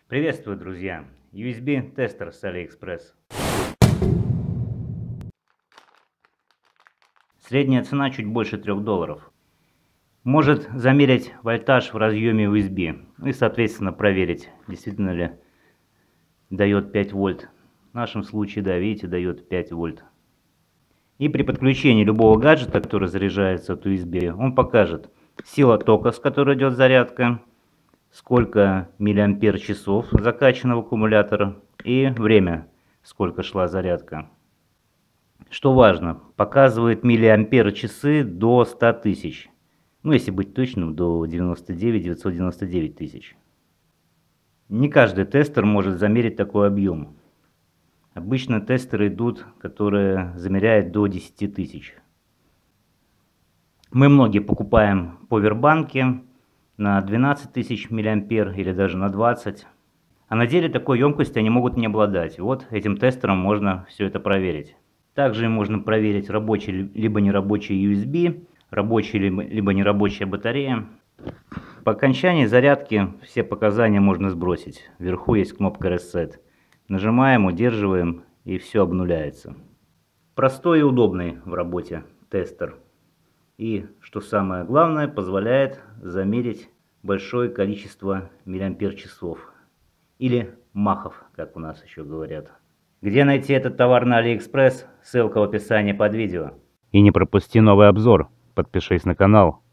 Приветствую, друзья! USB-тестер с AliExpress. Средняя цена чуть больше $3. Может замерить вольтаж в разъеме USB и, соответственно, проверить, действительно ли дает 5 вольт. В нашем случае, да, видите, дает 5 вольт. И при подключении любого гаджета, который заряжается от USB, он покажет сила тока, с которой идет зарядка, сколько миллиампер-часов закачано в аккумулятор и время, сколько шла зарядка. Что важно, показывает миллиампер-часы до 100 тысяч. Ну, если быть точным, до 999 тысяч. Не каждый тестер может замерить такой объем. Обычно тестеры идут, которые замеряют до 10 тысяч. Мы многие покупаем повербанки на 12 тысяч миллиампер или даже на 20. А на деле такой емкости они могут не обладать. Вот этим тестером можно все это проверить. Также можно проверить, рабочий либо нерабочий USB, рабочая либо нерабочая батарея. По окончании зарядки все показания можно сбросить. Вверху есть кнопка Reset. Нажимаем, удерживаем, и все обнуляется. Простой и удобный в работе тестер. И, что самое главное, позволяет замерить большое количество миллиампер-часов. Или махов, как у нас еще говорят. Где найти этот товар на AliExpress? Ссылка в описании под видео. И не пропусти новый обзор. Подпишись на канал.